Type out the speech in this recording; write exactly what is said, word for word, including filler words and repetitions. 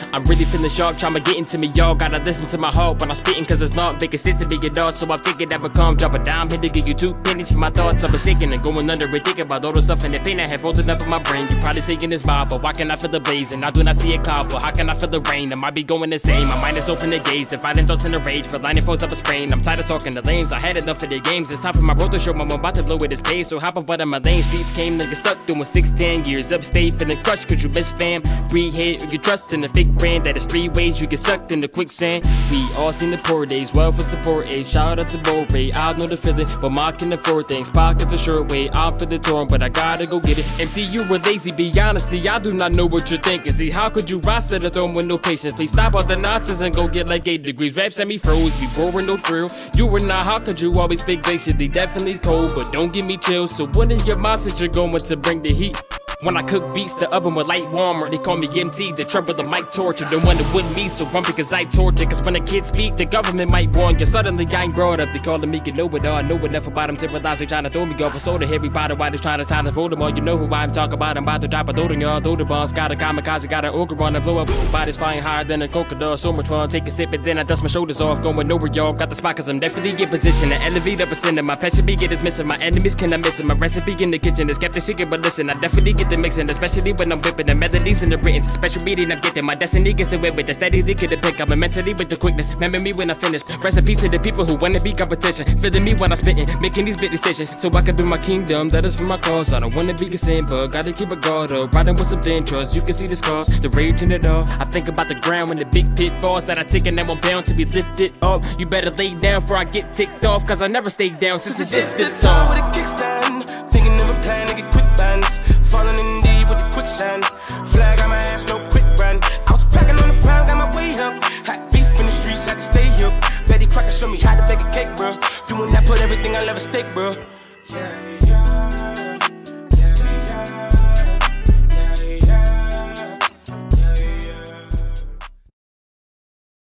I'm really feeling sharp, trying to get into me, y'all. Gotta listen to my heart when I'm spitting, cause it's not big, consistent, big it all. So I've taken that become, drop a dime, hit to give you two pennies for my thoughts. I was thinking and going under it, thinking about all the stuff and the pain I have holding up in my brain. You probably saying it's mild, but why can I feel the blazing? I do not see a cloud, but how can I feel the rain? I might be going insane, my mind is open to gaze, dividing thoughts in a rage, for lining foes up a sprain. I'm tired of talking to lames, I had enough of the games. It's time for my road to show, I'm about to blow with this pace. So hop up out of my lane, streets came, niggas stuck doing six, ten years upstate, feeling crushed, cause you miss fam. Breathe hate, or you trust in the fake brand, that is three ways you get sucked in the quicksand. We all seen the poor days, well for support, a shout out to Morray. I know the feeling, but Mark can afford things. Pockets a short way, I'm for the torn, but I gotta go get it. M T, you were lazy, be honest, see, I do not know what you're thinking. See, how could you rise to the throne with no patience? Please stop all the nonsense and go get like eight degrees. Raps at me froze, be boring, no thrill. You were not, how could you always speak glacially? Definitely cold, but don't give me chills. So what in your mindset you're going to bring the heat? When I cook beats, the oven with light warmer. They call me M T, the trouble, the mic torture. The one that wouldn't be so grumpy cause I torture. Cause when a kid speak, the government might warn you. Suddenly I ain't brought up, they calling me, you know it all. I know enough about them to realize they trying to throw me off a soda. Everybody why they trying to time to fold them all. You know who I'm talking about, I'm about to drop a load on y'all. Load the bombs, got a kamikaze, got an ogre on and blow up. Bodies flying higher than a crocodile. So much fun, take a sip and then I dust my shoulders off. Going nowhere y'all, got the spot cause I'm definitely in position. To elevate up a center, my passion be get is missing. My enemies cannot miss it, my recipe in the kitchen is kept the secret. But listen, I definitely get the mixing, especially when I'm whipping the melodies and the written. Special meeting I'm getting, my destiny gets to whip with the steady lick of the pick. I'm mentally with the quickness, remember me when I finish. Rest in peace to the people who wanna be competition. Feeling me when I'm spitting, making these big decisions. So I can build my kingdom, that is for my cause. I don't wanna be a sin, but gotta keep a guard up. Riding with some thin trust, you can see the scars, the rage in it all. I think about the ground when the big pit falls, that I take and that one bound to be lifted up. You better lay down before I get ticked off, cause I never stayed down since it just stood tall. With a kickstand, thinking of a plan to get quick bands. Falling in deep with the quicksand. Flag on my ass, no quick run. I was packing on the pound, got my weight up. Hot beef in the streets, had to stay up. Betty Cracker show me how to bake a cake, bro. Doing that, put everything I love at stake, bro.